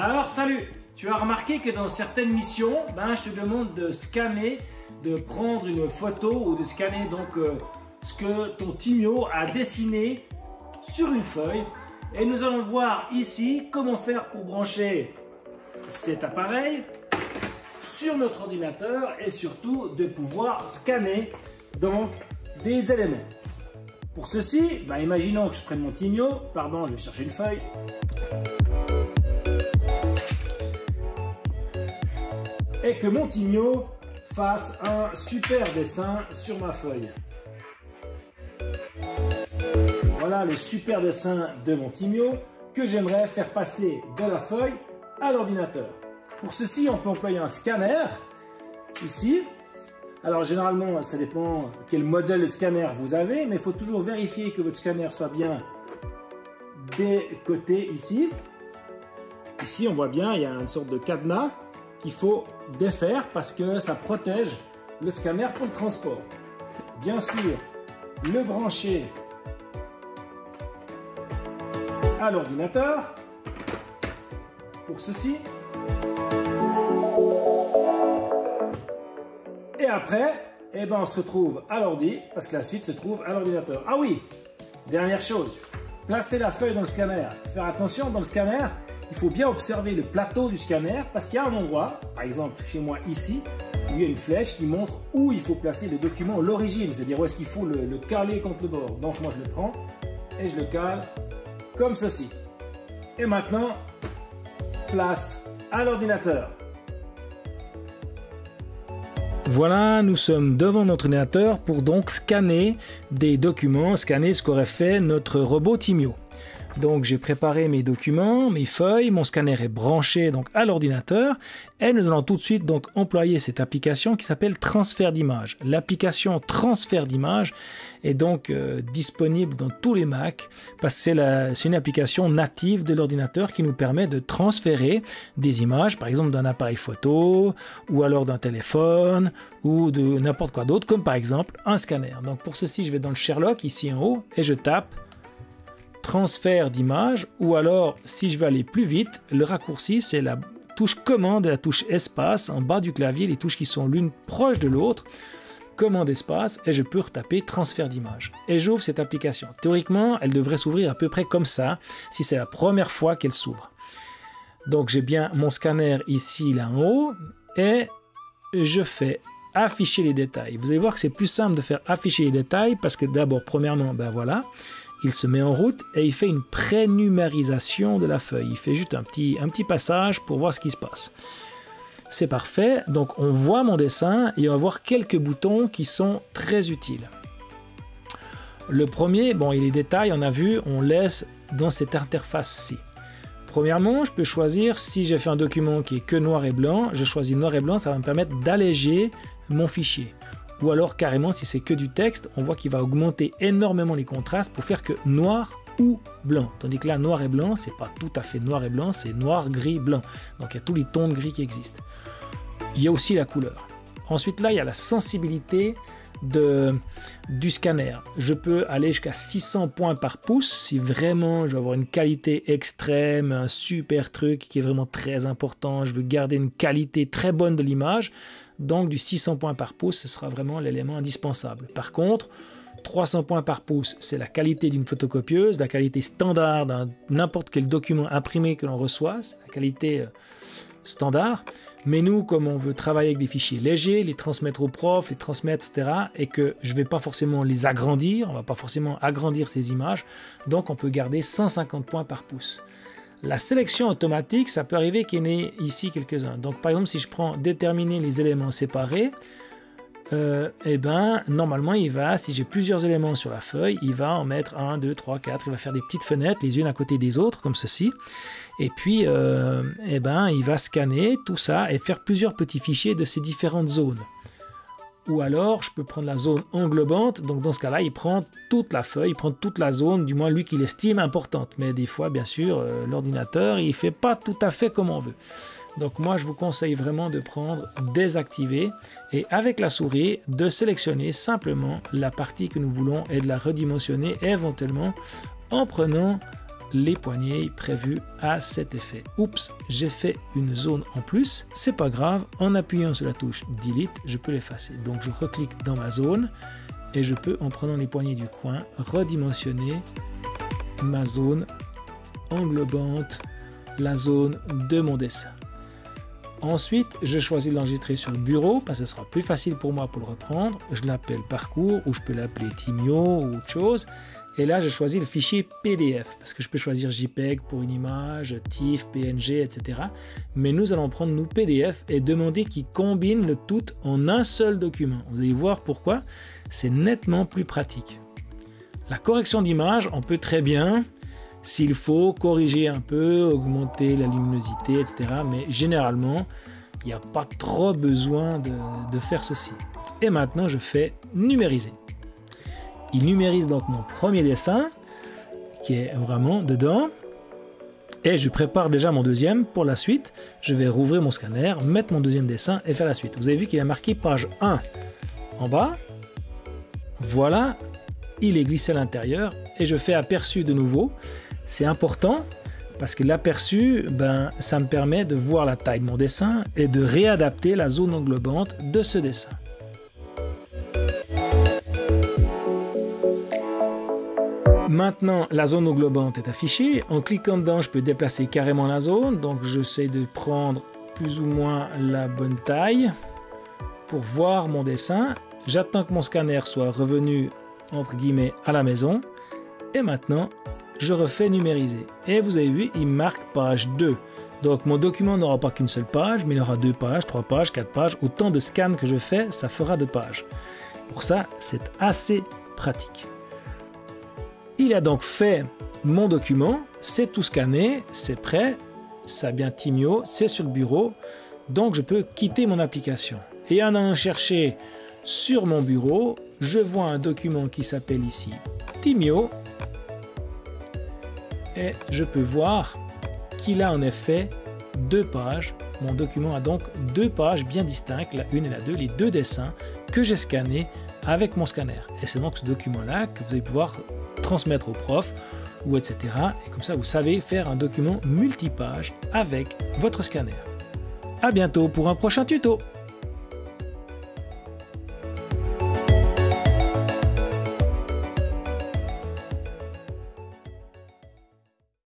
Alors salut, tu as remarqué que dans certaines missions, je te demande de scanner, de prendre une photo ou de scanner donc ce que ton Timio a dessiné sur une feuille. Et nous allons voir ici comment faire pour brancher cet appareil sur notre ordinateur et surtout de pouvoir scanner donc des éléments. Pour ceci, imaginons que je prenne mon Timio, pardon, je vais chercher une feuille. Et que mon Timio fasse un super dessin sur ma feuille. Voilà le super dessin de mon Timio que j'aimerais faire passer de la feuille à l'ordinateur. Pour ceci, on peut employer un scanner ici. Alors généralement, ça dépend quel modèle de scanner vous avez, mais il faut toujours vérifier que votre scanner soit bien des côtés ici. Ici, on voit bien, il y a une sorte de cadenas qu'il faut défaire parce que ça protège le scanner pour le transport. Bien sûr, le brancher à l'ordinateur pour ceci. Et après, on se retrouve à l'ordi parce que la suite se trouve à l'ordinateur. Ah oui, dernière chose, placer la feuille dans le scanner. Faire attention dans le scanner. Il faut bien observer le plateau du scanner parce qu'il y a un endroit, par exemple chez moi ici, où il y a une flèche qui montre où il faut placer le document, l'origine, c'est-à-dire où est-ce qu'il faut le caler contre le bord. Donc moi je le prends et je le cale comme ceci. Et maintenant, place à l'ordinateur. Voilà, nous sommes devant notre ordinateur pour donc scanner des documents, scanner ce qu'aurait fait notre robot Timio. Donc j'ai préparé mes documents, mes feuilles, mon scanner est branché donc à l'ordinateur et nous allons tout de suite donc employer cette application qui s'appelle transfert d'image. L'application transfert d'image est donc disponible dans tous les Mac parce que c'est une application native de l'ordinateur qui nous permet de transférer des images, par exemple d'un appareil photo ou alors d'un téléphone ou de n'importe quoi d'autre, comme par exemple un scanner. Donc pour ceci, je vais dans le Sherlock ici en haut et je tape transfert d'image, ou alors si je veux aller plus vite, le raccourci c'est la touche commande et la touche espace en bas du clavier, les touches qui sont l'une proche de l'autre, commande espace, et je peux retaper transfert d'image. Et j'ouvre cette application. Théoriquement, elle devrait s'ouvrir à peu près comme ça, si c'est la première fois qu'elle s'ouvre. Donc j'ai bien mon scanner ici, là en haut, et je fais afficher les détails. Vous allez voir que c'est plus simple de faire afficher les détails, parce que d'abord, premièrement, voilà, il se met en route et il fait une prénumérisation de la feuille. Il fait juste un petit passage pour voir ce qui se passe. C'est parfait. Donc on voit mon dessin et on va voir quelques boutons qui sont très utiles. Le premier, il est détail, on a vu, on laisse dans cette interface-ci. Premièrement, je peux choisir, si j'ai fait un document qui est que noir et blanc, je choisis noir et blanc, ça va me permettre d'alléger mon fichier. Ou alors carrément, si c'est que du texte, on voit qu'il va augmenter énormément les contrastes pour faire que noir ou blanc. Tandis que là, noir et blanc, c'est pas tout à fait noir et blanc, c'est noir, gris, blanc. Donc il y a tous les tons de gris qui existent. Il y a aussi la couleur. Ensuite là, il y a la sensibilité du scanner. Je peux aller jusqu'à 600 points par pouce si vraiment je veux avoir une qualité extrême, un super truc qui est vraiment très important. Je veux garder une qualité très bonne de l'image. Donc du 600 points par pouce, ce sera vraiment l'élément indispensable. Par contre, 300 points par pouce, c'est la qualité d'une photocopieuse, la qualité standard d'un n'importe quel document imprimé que l'on reçoit, c'est la qualité standard. Mais nous, comme on veut travailler avec des fichiers légers, les transmettre aux profs, les transmettre, etc., et que je ne vais pas forcément les agrandir, on ne va pas forcément agrandir ces images, donc on peut garder 150 points par pouce. La sélection automatique, ça peut arriver qu'il y en ait ici quelques-uns. Donc par exemple, si je prends déterminer les éléments séparés, normalement il va, si j'ai plusieurs éléments sur la feuille, il va en mettre 1, 2, 3, 4, il va faire des petites fenêtres les unes à côté des autres, comme ceci. Et puis, il va scanner tout ça et faire plusieurs petits fichiers de ces différentes zones. Ou alors, je peux prendre la zone englobante. Donc, dans ce cas-là, il prend toute la feuille, il prend toute la zone, du moins lui qu'il estime importante. Mais des fois, bien sûr, l'ordinateur, il ne fait pas tout à fait comme on veut. Donc, moi, je vous conseille vraiment de prendre désactiver et avec la souris, de sélectionner simplement la partie que nous voulons et de la redimensionner éventuellement en prenant les poignées prévues à cet effet. Oups, j'ai fait une zone en plus, c'est pas grave, en appuyant sur la touche Delete, je peux l'effacer. Donc je reclique dans ma zone et je peux, en prenant les poignées du coin, redimensionner ma zone englobante la zone de mon dessin. Ensuite, je choisis de l'enregistrer sur le bureau parce que ce sera plus facile pour moi pour le reprendre. Je l'appelle parcours ou je peux l'appeler Timio ou autre chose. Et là, je choisis le fichier PDF parce que je peux choisir JPEG pour une image, TIFF, PNG, etc. Mais nous allons prendre nous PDF et demander qu'il combine le tout en un seul document. Vous allez voir pourquoi. C'est nettement plus pratique. La correction d'image, on peut très bien, s'il faut, corriger un peu, augmenter la luminosité, etc. Mais généralement, il n'y a pas trop besoin de faire ceci. Et maintenant, je fais numériser. Il numérise donc mon premier dessin, qui est vraiment dedans. Et je prépare déjà mon deuxième pour la suite. Je vais rouvrir mon scanner, mettre mon deuxième dessin et faire la suite. Vous avez vu qu'il a marqué page 1 en bas. Voilà, il est glissé à l'intérieur et je fais aperçu de nouveau. C'est important parce que l'aperçu, ça me permet de voir la taille de mon dessin et de réadapter la zone englobante de ce dessin. Maintenant, la zone englobante est affichée. En cliquant dedans, je peux déplacer carrément la zone. Donc, j'essaie de prendre plus ou moins la bonne taille pour voir mon dessin. J'attends que mon scanner soit revenu, entre guillemets, à la maison. Et maintenant, je refais numériser. Et vous avez vu, il marque page 2. Donc, mon document n'aura pas qu'une seule page, mais il aura 2 pages, 3 pages, 4 pages. Autant de scans que je fais, ça fera 2 pages. Pour ça, c'est assez pratique. Il a donc fait mon document, c'est tout scanné, c'est prêt, ça a bien Timio, c'est sur le bureau, donc je peux quitter mon application. Et en allant chercher sur mon bureau, je vois un document qui s'appelle ici Timio, et je peux voir qu'il a en effet 2 pages. Mon document a donc 2 pages bien distinctes, la 1 et la 2, les 2 dessins que j'ai scannés avec mon scanner. Et c'est donc ce document-là que vous allez pouvoir transmettre au prof ou etc. Et comme ça, vous savez faire un document multipage avec votre scanner. À bientôt pour un prochain tuto.